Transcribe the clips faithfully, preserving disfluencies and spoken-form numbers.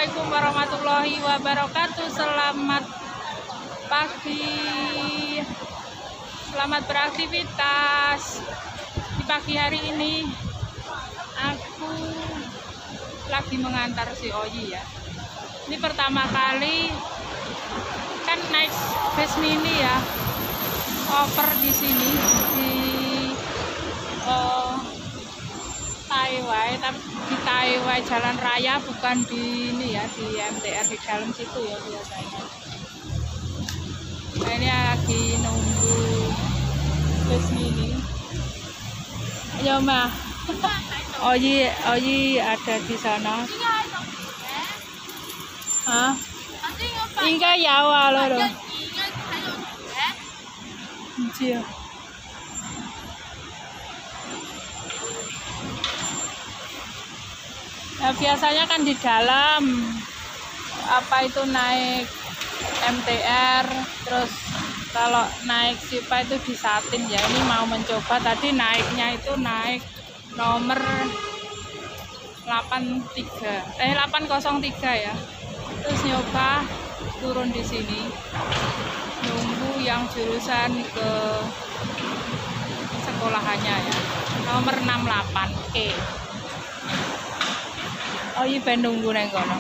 Assalamualaikum warahmatullahi wabarakatuh. Selamat pagi, selamat beraktivitas. Di pagi hari ini aku lagi mengantar si Oyi ya. Ini pertama kali kan naik bus mini ya, over di sini di uh, Taiwai, tapi di Taiwai jalan raya, bukan di ini ya, di M T R di dalam situ ya biasanya. Nah, ini lagi nunggu bus mini. Ayo mah, Oyi Oyi ada di sana. Hah? 應該有啊，嗰度。唔知啊。Nah, biasanya kan di dalam apa itu naik M T R, terus kalau naik Sipa itu di Satin ya. Ini mau mencoba, tadi naiknya itu naik nomor delapan tiga, eh delapan nol tiga ya. Terus nyoba turun di sini, nunggu yang jurusan ke sekolahannya ya, nomor enam delapan E. Oh iya, ben nunggu neng kono.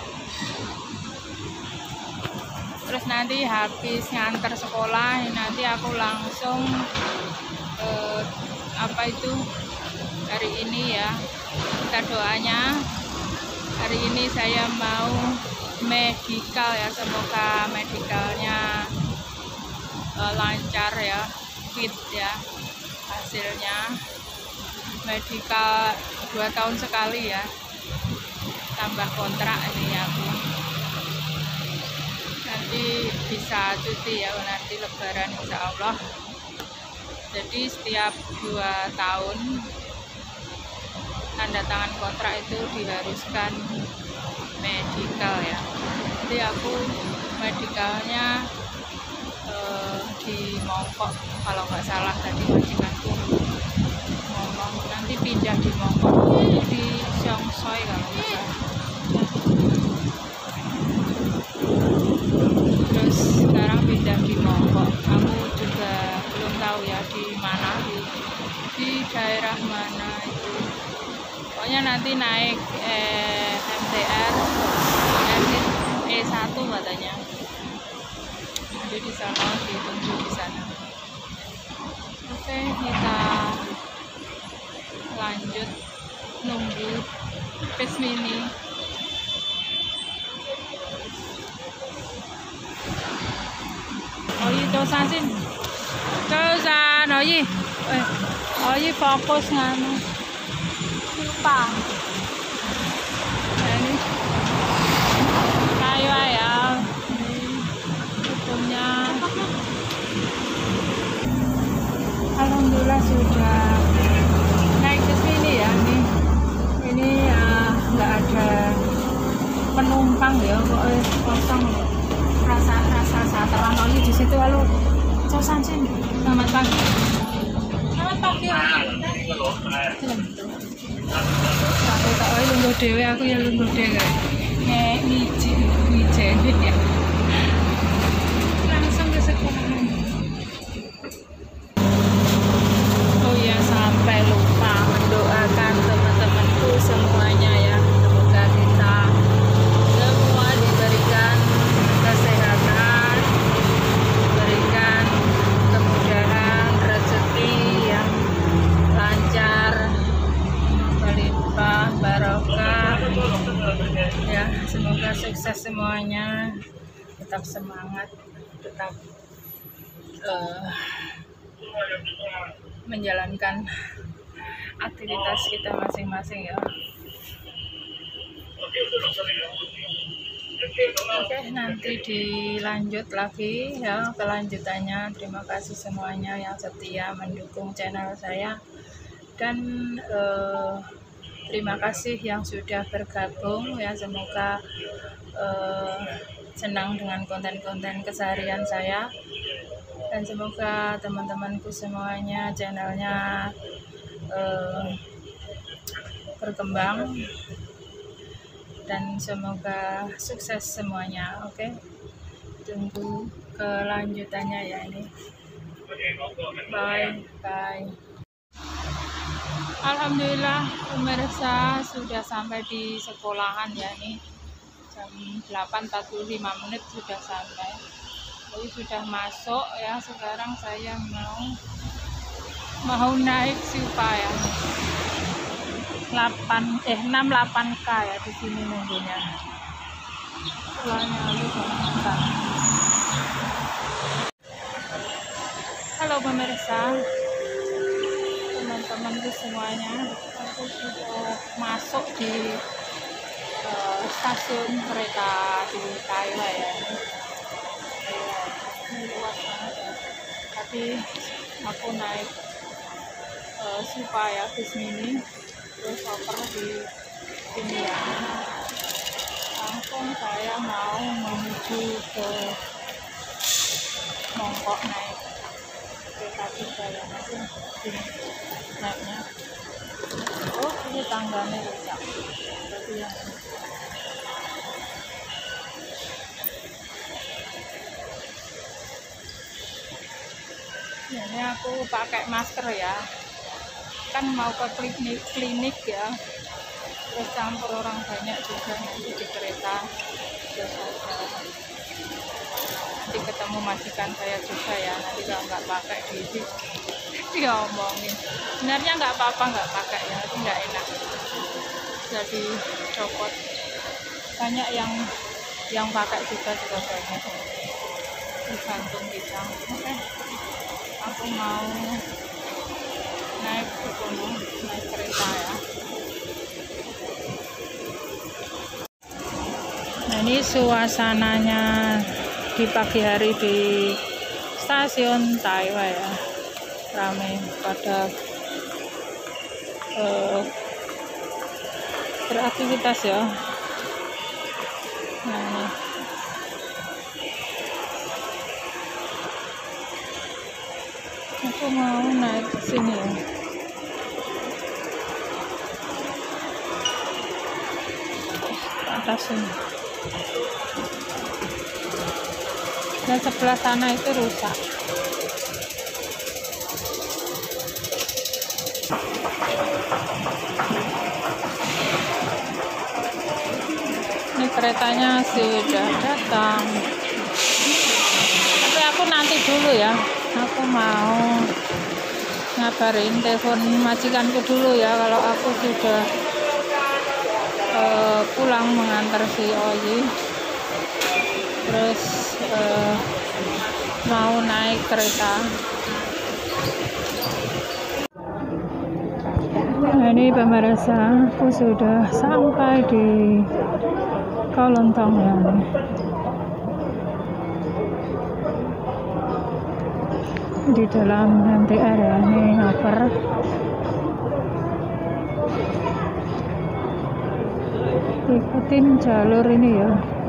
Terus nanti habis nganter sekolah, nanti aku langsung eh, apa itu hari ini ya, kita doanya hari ini saya mau medical ya, semoga medikalnya uh, lancar ya, fit ya hasilnya. Medical dua tahun sekali ya, tambah kontrak ini aku, nanti bisa cuti ya nanti lebaran insya Allah. Jadi setiap dua tahun tanda tangan kontrak itu diharuskan medical ya. Jadi aku medikalnya eh, di Mongkok kalau nggak salah, tadi majikanku ngomong nanti pindah di Mongkok, di Seongsoi kalau nggak salah. Terus sekarang pindah di Mongkok, aku juga belum tahu ya di mana, di, di daerah mana itu. Pokoknya nanti naik eh, M T R exit E satu katanya. Jadi di sana ditunggu di sana. Oke, kita lanjut nunggu bus mini. Oyi dosan sin. Dosan Oyi. Eh, Oyi fokus nganu. Lupa. Nah, ini kayu ya, ini hukumnya. Alhamdulillah sudah naik ke sini ya. Ini ini nggak uh, ada penumpang ya, pokoknya kosong. Rasa rasa saat terang di situ. Lalu Cosan sini. Selamat pagi. Selamat pagi. Aku tak wae lungguh dhewe, aku ya lungguh dhewe. Nek ngiji ngijeni ya. Langsung ke sekolah. Oh ya, sampai lupa mendoakan teman-temanku semuanya ya. Semoga kita semua diberikan kesehatan, diberikan kemudahan, rezeki yang lancar, berlimpah, barokah ya. Semoga sukses semuanya, tetap semangat, tetap uh, menjalankan aktivitas kita masing-masing ya. Oke, nanti dilanjut lagi ya kelanjutannya. Terima kasih semuanya yang setia mendukung channel saya, dan eh, terima kasih yang sudah bergabung ya. Semoga eh, senang dengan konten-konten keseharian saya, dan semoga teman-temanku semuanya channelnya eh, berkembang dan semoga sukses semuanya. Oke, tunggu kelanjutannya ya ini. Bye bye. Alhamdulillah pemirsa sudah sampai di sekolahan ya, nih jam delapan empat puluh lima menit sudah sampai. Jadi sudah masuk ya. Sekarang saya mau mau naik supaya delapan eh enam delapan K ya, di sini nunggunya. Sekolahnya lu sama. Halo pemirsa, teman-temanku semuanya, aku sudah masuk di uh, stasiun kereta di Taiwan ya. Ini luas banget ya. Tapi aku naik uh, supaya bis mini, terus oper di sini ya. Langsung saya mau menuju ke Mongkok naik kereta juga ya, nanti sini naiknya. Oh, ini tangganya rusak. Berarti yang ini aku pakai masker ya, kan mau ke klinik klinik ya, terus campur orang banyak juga nanti di kereta. Terus ada nanti ketemu majikan saya juga ya, nanti kalau nggak pakai di dia omongin. Sebenarnya nggak apa-apa nggak pakai ya, itu nggak enak, jadi copot. Banyak yang yang pakai juga juga banyak, tergantung kita. Oke, aku mau naik ke gunung, naik kereta ya. Nah, ini suasananya di pagi hari di stasiun Taiwan ya, ramai pada uh, beraktivitas ya. Nah, ini aku mau naik ke sini ya. Atas ini. Dan sebelah sana itu rusak. Ini keretanya sudah datang. Tapi aku nanti dulu ya. Aku mau ngabarin, telepon majikanku dulu ya kalau aku sudah uh, pulang mengantar si Oyi. Terus uh, mau naik kereta. Nah, ini pemirsa, aku sudah sampai di Kolontong ya. Di dalam M T R ya, ini oper. Ikutin jalur ini ya.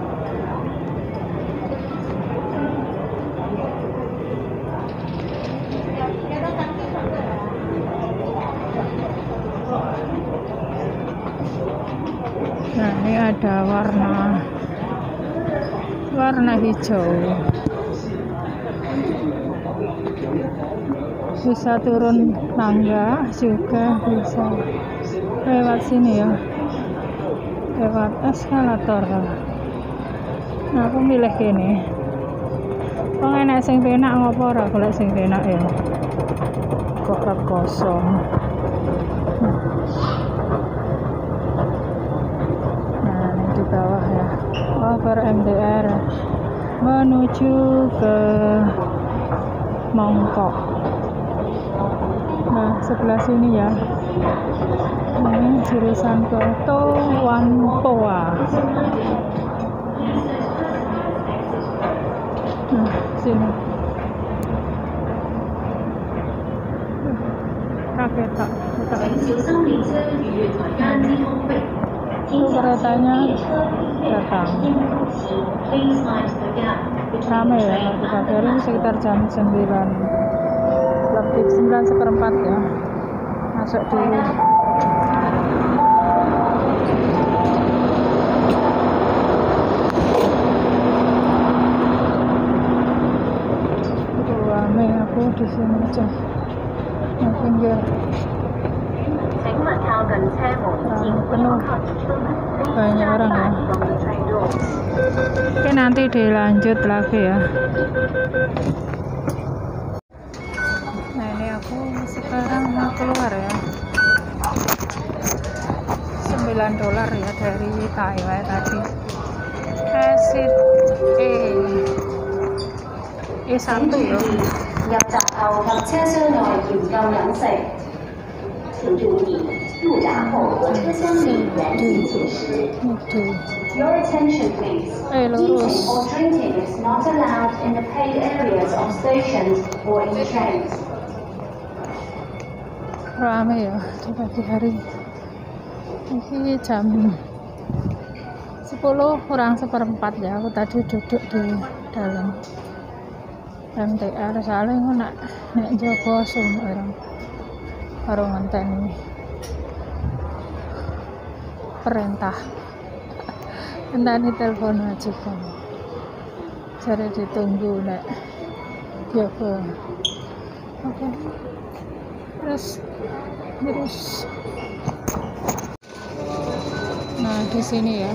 Nah, ini ada warna warna hijau. Bisa turun tangga juga, bisa lewat sini ya, lewat eskalator. Nah, aku milih gini. Kok enak sing penak ngopo ora golek sing penak ya. Kok kosong. Nah, ini di bawah ya. Over M D R menuju ke Mongkok. Nah, sebelah sini ya. Ini jurusan ke Towanpoa. Nah, sini. Kereta. Itu keretanya datang. Ramai ya, di pagi hari ini sekitar jam sembilan lebih, sembilan seperempat ya. Masuk di di sini aja. Di pinggir. Nah, penuh. Banyak orang ya. Oke, nanti dilanjut lagi ya. Nah, ini aku sekarang mau keluar ya. sembilan dolar ya dari Taiwan tadi. Exit E E satu ya. 入閘後及車廂內嚴禁飲食。請注意，入閘後和車廂裡人行進時。Your attention please. Eating or drinking is not allowed in the paid areas of stations or in trains. Ramai ya di pagi hari. Ini jam sepuluh kurang seperempat ya. Aku tadi duduk di dalam M T R soalnya aku nak nek Joko sum orang orang ngenteni perintah ngenteni telepon majikan jadi ditunggu nek Joko. Oke, terus terus nah di sini ya,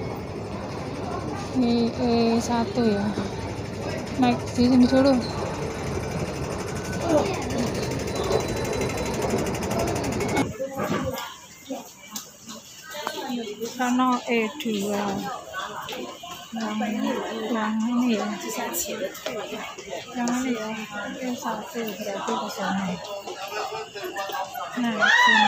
ini E satu ya, naik di sini dulu. Sana E dua yang yang ini ya, yang ini ya E satu berarti ke sana. Nah sini.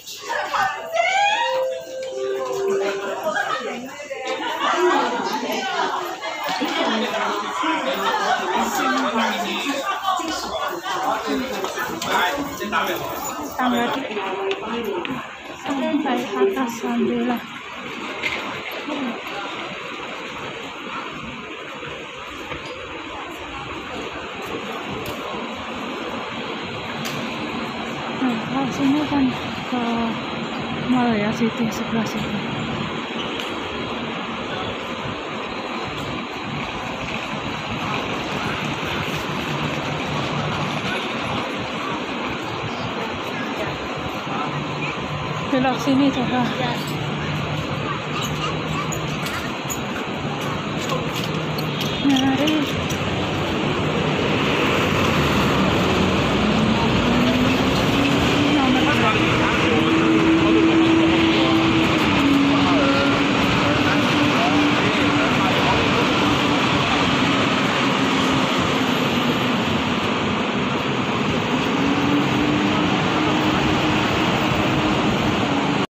Tangga sampai atas alhamdulillah. Nah, kalau sini kan ke mall ya, situ sebelah situ. Belok sini coba.